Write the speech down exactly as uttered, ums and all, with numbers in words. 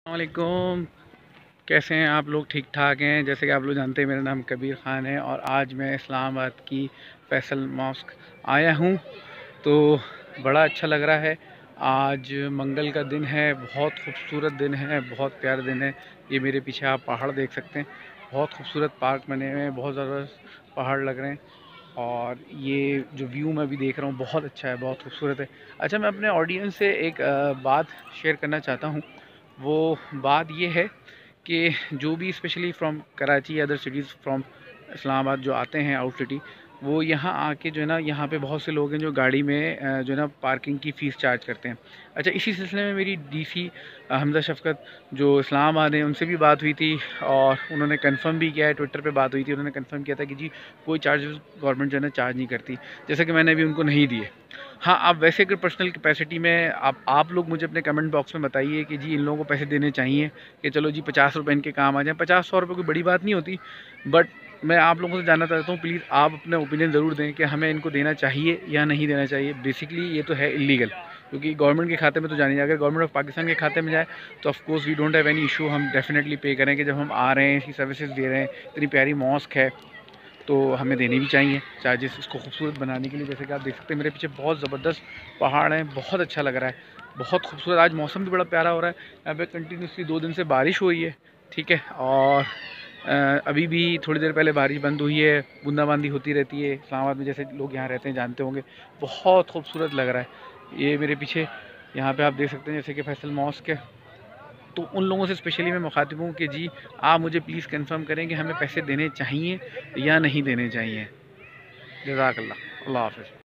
वालेकुम। कैसे हैं आप लोग? ठीक ठाक हैं? जैसे कि आप लोग जानते हैं मेरा नाम कबीर ख़ान है और आज मैं इस्लामाबाद की फैसल मॉस्क आया हूँ। तो बड़ा अच्छा लग रहा है। आज मंगल का दिन है, बहुत खूबसूरत दिन है, बहुत प्यारा दिन है। ये मेरे पीछे आप पहाड़ देख सकते हैं, बहुत खूबसूरत पार्क बने हुए हैं, बहुत ज़बरदस्त पहाड़ लग रहे हैं। और ये जो व्यू मैं भी देख रहा हूँ बहुत अच्छा है, बहुत खूबसूरत है। अच्छा, मैं अपने ऑडियंस से एक अ, बात शेयर करना चाहता हूँ। वो बात ये है कि जो भी स्पेशली फ्रॉम कराची या अदर सिटीज़ फ्रॉम इस्लामाबाद जो आते हैं आउट सिटी, वो यहाँ आके जो है ना, यहाँ पे बहुत से लोग हैं जो गाड़ी में अ, जो है ना पार्किंग की फ़ीस चार्ज करते हैं। अच्छा, इसी सिलसिले में मेरी डीसी हमजा शफ़क़त जो इस्लामाबाद हैं उनसे भी बात हुई थी और उन्होंने कंफर्म भी किया है। ट्विटर पे बात हुई थी, उन्होंने कंफर्म किया था कि जी कोई चार्जेस गवर्नमेंट जो है ना चार्ज नहीं करती, जैसा कि मैंने अभी उनको नहीं दिए। हाँ, आप वैसे अगर पर्सनल कैपेसिटी में आप आप लोग मुझे अपने कमेंट बॉक्स में बताइए कि जी इन लोगों को पैसे देने चाहिए, कि चलो जी पचास रुपये इनके काम आ जाएँ। पचास सौ रुपये कोई बड़ी बात नहीं होती, बट मैं आप लोगों से जानना चाहता हूँ, प्लीज़ आप अपना ओपिनियन ज़रूर दें कि हमें इनको देना चाहिए या नहीं देना चाहिए। बेसिकली ये तो है इलीगल, क्योंकि गवर्नमेंट के खाते में तो जानी अगर गवर्नमेंट ऑफ पाकिस्तान के खाते में जाए तो of course we don't have any issue, हम डेफिनेटली पे करें कि जब हम आ रहे हैं, इसकी सर्विसेज दे रहे हैं, इतनी प्यारी मॉस्क है तो हमें देने भी चाहिए चार्जेस इसको खूबसूरत बनाने के लिए। जैसे कि आप देख सकते हैं मेरे पीछे बहुत ज़बरदस्त पहाड़ हैं, बहुत अच्छा लग रहा है, बहुत खूबसूरत। आज मौसम भी बड़ा प्यारा हो रहा है, यहाँ पे कंटिन्यूसली दो दिन से बारिश हुई है, ठीक है। और अ, अभी भी थोड़ी देर पहले बारिश बंद हुई है, बूंदाबांदी होती रहती है इस्लामाबाद में, जैसे लोग यहाँ रहते हैं जानते होंगे। बहुत खूबसूरत लग रहा है ये मेरे पीछे। यहाँ पे आप देख सकते हैं जैसे कि फैसल मॉस्क है। तो उन लोगों से स्पेशली मैं मुखातिब हूँ कि जी आप मुझे प्लीज़ कंफर्म करें कि हमें पैसे देने चाहिए या नहीं देने चाहिए। जज़ाकल्लाह। अल्लाह हाफ़िज़।